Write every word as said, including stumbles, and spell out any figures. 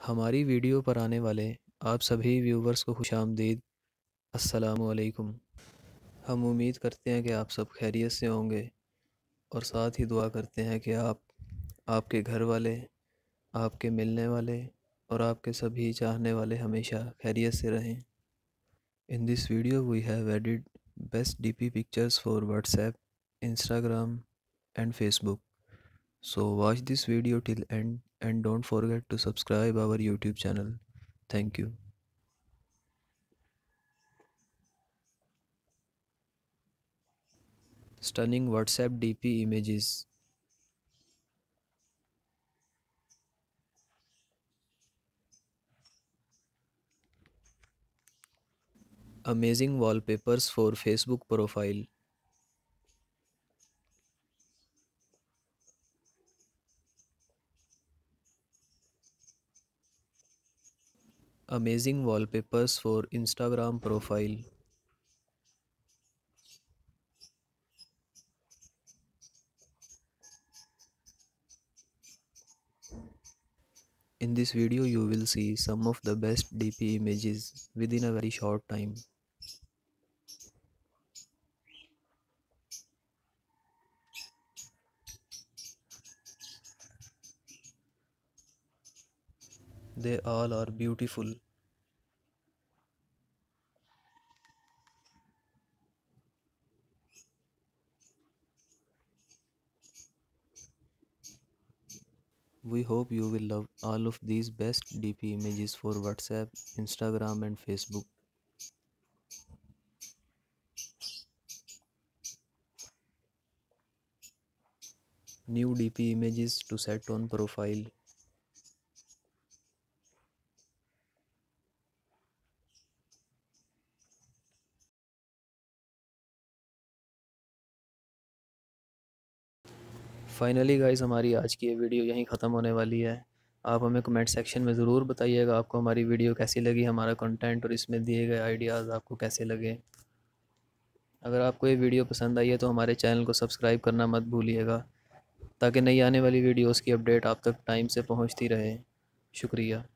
हमारी वीडियो पर आने वाले आप सभी व्यूवर्स को खुशामदीद। अस्सलामु अलैकुम। हम उम्मीद करते हैं कि आप सब खैरियत से होंगे और साथ ही दुआ करते हैं कि आप, आपके घर वाले, आपके मिलने वाले और आपके सभी चाहने वाले हमेशा खैरियत से रहें। In this video we have added best D P pictures for WhatsApp, Instagram and Facebook. So watch this video till end and don't forget to subscribe our YouTube channel. Thank you. Stunning WhatsApp D P images. Amazing wallpapers for Facebook profile. Amazing wallpapers for Instagram profile. In this video you will see some of the best D P images within a very short time. They all are beautiful. We hope you will love all of these best D P images for WhatsApp, Instagram and Facebook. New D P images to set on profile. Finally guys, हमारी आज की ये video यहीं ख़त्म होने वाली है। आप हमें कमेंट सेक्शन में ज़रूर बताइएगा आपको हमारी वीडियो कैसी लगी, हमारा कंटेंट और इसमें दिए गए आइडियाज़ आपको कैसे लगे। अगर आपको ये वीडियो पसंद आई है तो हमारे चैनल को सब्सक्राइब करना मत भूलिएगा, ताकि नई आने वाली वीडियोस की अपडेट आप तक टाइम से पहुंचती रहे। शुक्रिया।